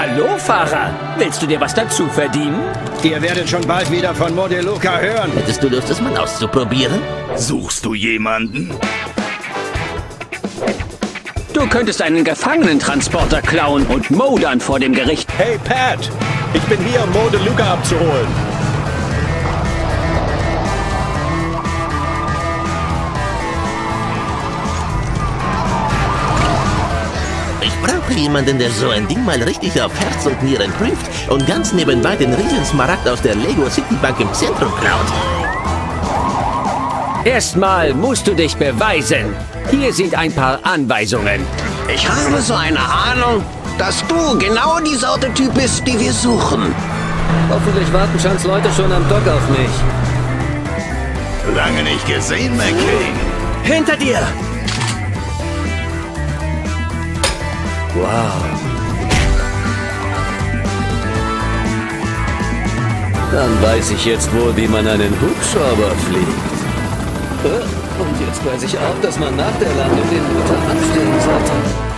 Hallo, Fahrer. Willst du dir was dazu verdienen? Ihr werdet schon bald wieder von Modeluca hören. Hättest du Lust, das mal auszuprobieren? Suchst du jemanden? Du könntest einen Gefangenentransporter klauen und Mo dann vor dem Gericht. Hey, Pat! Ich bin hier, um Modeluca abzuholen. Ich brauche jemanden, der so ein Ding mal richtig auf Herz und Nieren prüft und ganz nebenbei den Riesensmaragd aus der Lego City Bank im Zentrum klaut. Erstmal musst du dich beweisen. Hier sind ein paar Anweisungen. Ich habe so eine Ahnung, dass du genau die Sorte Typ bist, die wir suchen. Hoffentlich warten Chans Leute schon am Dock auf mich. Lange nicht gesehen, McCain. Hinter dir! Wow. Dann weiß ich jetzt wohl, wie man einen Hubschrauber fliegt. Und jetzt weiß ich auch, dass man nach der Landung den Motor abstellen sollte.